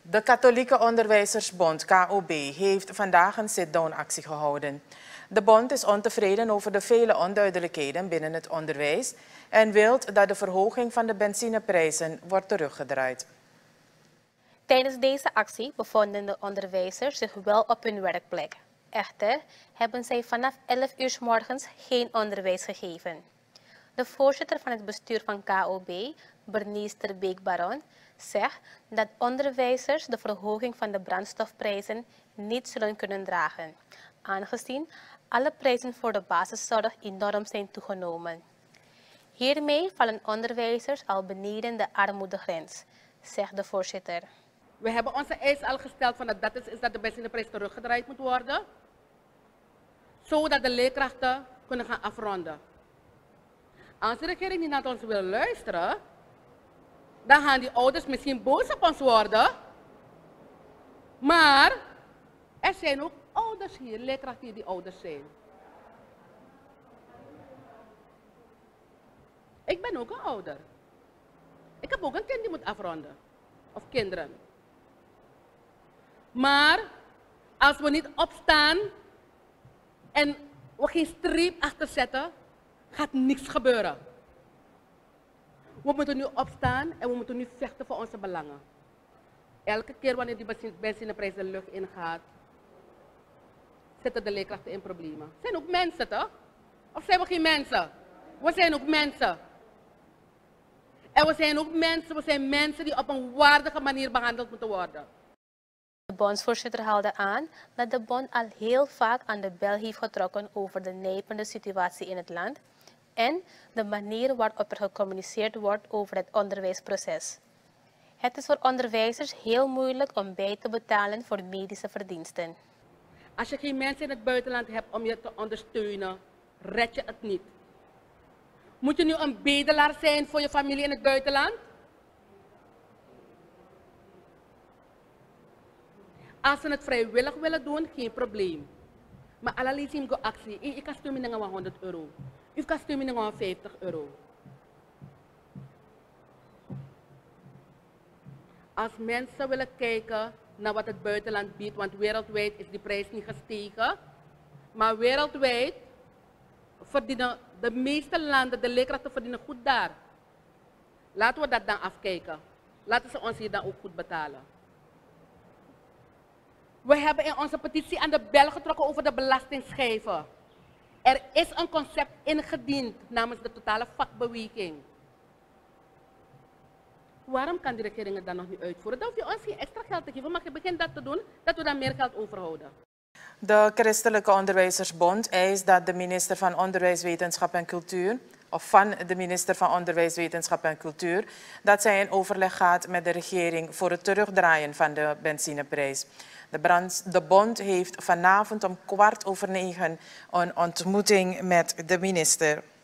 De Katholieke Onderwijzersbond KOB heeft vandaag een sit-down actie gehouden. De bond is ontevreden over de vele onduidelijkheden binnen het onderwijs en wil dat de verhoging van de benzineprijzen wordt teruggedraaid. Tijdens deze actie bevonden de onderwijzers zich wel op hun werkplek. Echter hebben zij vanaf 11 uur 's morgens geen onderwijs gegeven. De voorzitter van het bestuur van KOB, Bernice ter Beek-Baron, zegt dat onderwijzers de verhoging van de brandstofprijzen niet zullen kunnen dragen, aangezien alle prijzen voor de basiszorg enorm zijn toegenomen. Hiermee vallen onderwijzers al beneden de armoedegrens, zegt de voorzitter. We hebben onze eis al gesteld van dat is dat de benzineprijs teruggedraaid moet worden, zodat de leerkrachten kunnen gaan afronden. Als de regering niet naar ons wil luisteren, dan gaan die ouders misschien boos op ons worden. Maar er zijn ook ouders hier, leerkrachten hier die ouders zijn. Ik ben ook een ouder. Ik heb ook een kind die moet afronden. Of kinderen. Maar als we niet opstaan en we geen streep achter zetten, gaat niks gebeuren. We moeten nu opstaan en we moeten nu vechten voor onze belangen. Elke keer wanneer die benzineprijs de lucht ingaat, zitten de leerkrachten in problemen. Het zijn ook mensen, toch? Of zijn we geen mensen? We zijn ook mensen. En we zijn mensen die op een waardige manier behandeld moeten worden. De bondsvoorzitter haalde aan dat de bond al heel vaak aan de bel heeft getrokken over de nijpende situatie in het land en de manier waarop er gecommuniceerd wordt over het onderwijsproces. Het is voor onderwijzers heel moeilijk om bij te betalen voor medische verdiensten. Als je geen mensen in het buitenland hebt om je te ondersteunen, red je het niet. Moet je nu een bedelaar zijn voor je familie in het buitenland? Als ze het vrijwillig willen doen, geen probleem. Maar allerlei zien go actie. Ik kan sturen met 100 euro. U kan sturen met 50 euro. Als mensen willen kijken naar wat het buitenland biedt, want wereldwijd is die prijs niet gestegen. Maar wereldwijd verdienen de meeste landen, de leerkrachten verdienen goed daar. Laten we dat dan afkijken. Laten ze ons hier dan ook goed betalen. We hebben in onze petitie aan de bel getrokken over de belastingschijven. Er is een concept ingediend namens de totale vakbeweging. Waarom kan de regering het dan nog niet uitvoeren? Dan hoef je ons geen extra geld te geven, maar je begint dat te doen, dat we dan meer geld overhouden. De Christelijke Onderwijzersbond eist dat de minister van Onderwijs, Wetenschap en Cultuur, dat zij in overleg gaat met de regering voor het terugdraaien van de benzineprijs. De bond heeft vanavond om 20:15 een ontmoeting met de minister.